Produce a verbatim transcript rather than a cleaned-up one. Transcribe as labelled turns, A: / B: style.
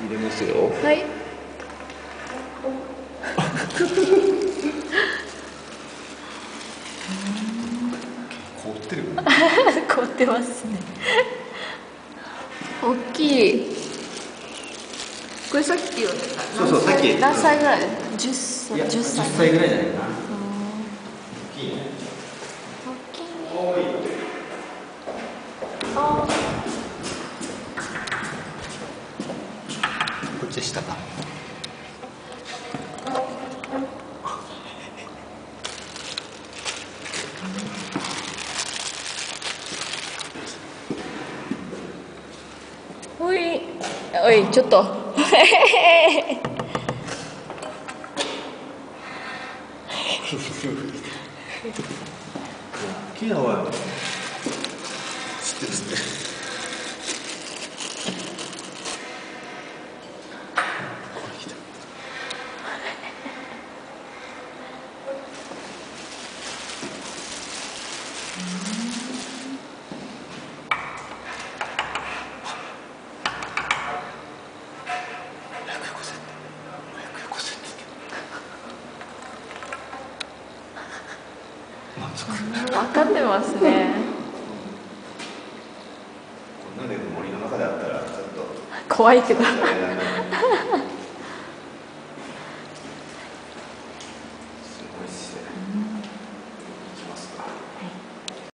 A: 入れますよ。
B: はい。
A: 凍ってる。
B: 凍ってますね。大きい。これさっきよね。
A: そうそう、さっき。
B: 何歳ぐらい？じゅっさい。
A: いや、
B: じゅっさい。
A: じゅっさいぐらいじゃないかな。大きいね。
B: 大きいね。
A: 多い。
B: あー。
A: こっち下か。
B: おい、おい、ちょっと。
A: 大きいな、おい。知ってる、知ってる。
B: 分かってますね。
A: こんなで森の中であったらちょっと
B: 怖いけど。